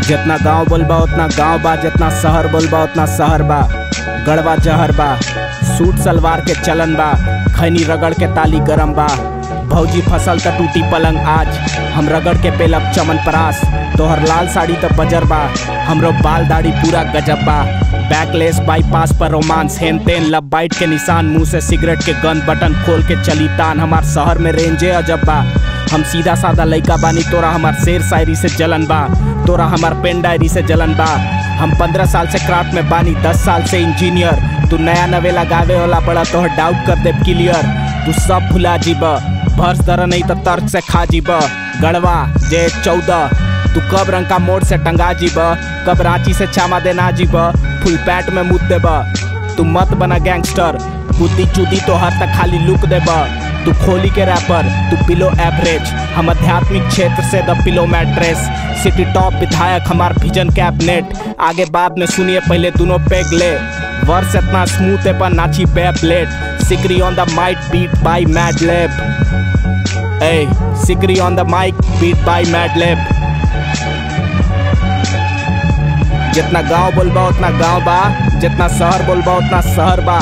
जितना गांव बोलबा उतना गांव बा, जितना शहर बोलबा उतना शहर बा। गड़वा जहर बा, सूट सलवार के चलन बा, खैनी रगड़ के ताली गरम बा। भौजी फसल त टूटी पलंग आज, हम रगड़ के पेलब चमन परास। तोहर लाल साड़ी त बजर बा, हमरो बाल दाढ़ी पूरा गजब बा। बैकलेस बाईपास पर रोमांस, हेन तेन लब बाइट के निशान, मुंह से सिगरेट के गन बटन खोल के चली तान। हमार शहर में रेंजे अजब बा, हम सीधा साधा लइका बानी, तोरा हमार शेर शायरी से जलन बा, तोरा हमार पेन डायरी से जलन बा। हम 15 साल से क्राफ्ट में बानी, 10 साल से इंजीनियर। तू नया नवेला गावे होला बड़ा, तोहर डाउट कर दे क्लियर। तू सब भुला जीब, भर्स दर नहीं तो तर्क से खा जीब। गड़वा जे 14, तू कब रंग का मोड़ से टंगा जीब, कब रांची से छामा देना जीब, फुल पैंट में मुद देब। तू मत बना गैंगस्टर, बुद्धि चुदी तो हर तक खाली लुक देब। तू खोली के रैपर, तू बिलो एवरेज, हम आध्यात्मिक क्षेत्र से द पिलो मैट्रेस। सिटी टॉप विधायक हमार विजन कैबिनेट, आगे बाद में सुनिए पहले दोनों पेग ले। वर्स इतना स्मूथ है पर नाची बेब्लेड, Sikri on the mic beat by Madlab. ए Sikri on the mic beat by Madlab. जितना गांव बोलबा उतना गांव बा, जितना शहर बोलबा उतना शहर बा।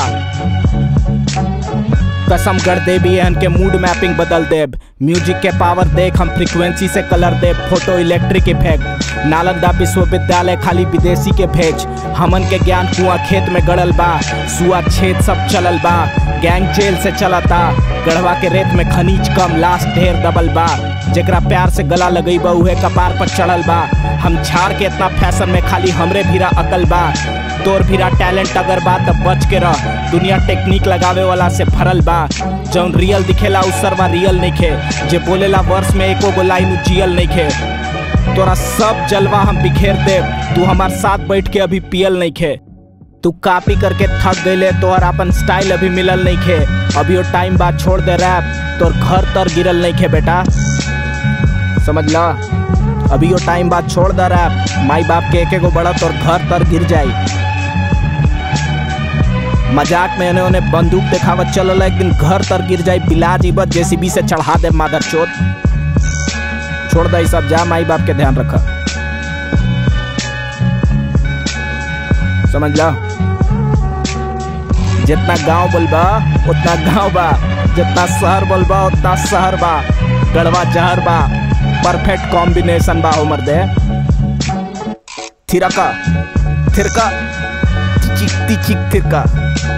कसम कर दे भी एहन के मूड मैपिंग बदल देब। म्यूजिक के पावर देख, हम फ्रीक्वेंसी से कलर देब। फोटो इलेक्ट्रिक इफेक्ट, नालंदा विश्वविद्यालय खाली विदेशी के भेज। हमन के ज्ञान कुआं खेत में गड़ल बा, सुआ छेद सब चलल बा। गैंग जेल से चलता, गढ़वा के रेत में खनिज कम, लाश ढेर दबल बा। जेकरा प्यार से गला लगईबा उहे कपार पर चढ़ल बा। हम झाड़ के इतना फैशन में खाली हमरे भीरा अकल बा। तोर भीरा टैलेंट अगर बा तब बच के रह, दुनिया टेक्निक लगावे वाला से भरल बा। जौन रियल दिखेला उ सरवा रियल नइखे, जे बोलेला वर्ष में एको गो लाइन जियल नइखे। तोरा सब जलवा हम बिखेर देब, तू हमार साथ बैठ के अभी पियल नइखे। तू कॉपी करके थक गईले, तोहर अपन स्टाइल अभी मिलल नइखे। अभी वो टाइम बाद छोड़ दे रैप, तोर घर तर गिरल नइखे बेटा, समझ ला। अभी वो टाइम बाद छोड़ दे रैप, माई बाप के एक गो बड़ा तोर घर तर गिर जाई। मजाक में उन्हें बंदूक दिखावत चलल, एक दिन घर तर गिर जाई। बिला जीब जेसीबी से चढ़ा दे मादर चोद। छोड़ दे सब, जा माई बाप के ध्यान रख, समझ ला। जितना गांव बोलबा उतना गांव बा, जितना शहर बोलबा उतना शहर बा। गड़वा जहर बा, परफेक्ट कॉम्बिनेशन बा। उमर दे थिरका थिरका चिक चिक थिरका।